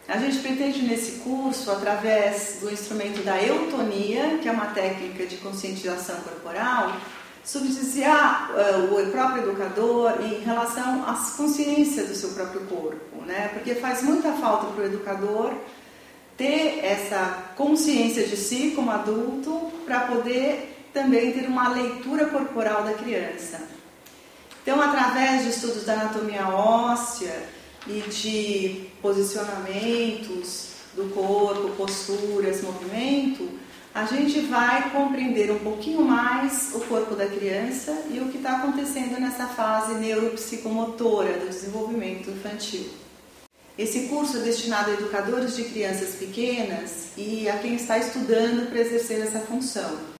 A gente pretende nesse curso, através do instrumento da eutonia, que é uma técnica de conscientização corporal, subsidiar o próprio educador em relação às consciências do seu próprio corpo, né? Porque faz muita falta para o educador ter essa consciência de si como adulto para poder também ter uma leitura corporal da criança. Então, através de estudos da anatomia óssea e de posicionamentos do corpo, posturas, movimento, a gente vai compreender um pouquinho mais o corpo da criança e o que está acontecendo nessa fase neuropsicomotora do desenvolvimento infantil. Esse curso é destinado a educadores de crianças pequenas e a quem está estudando para exercer essa função.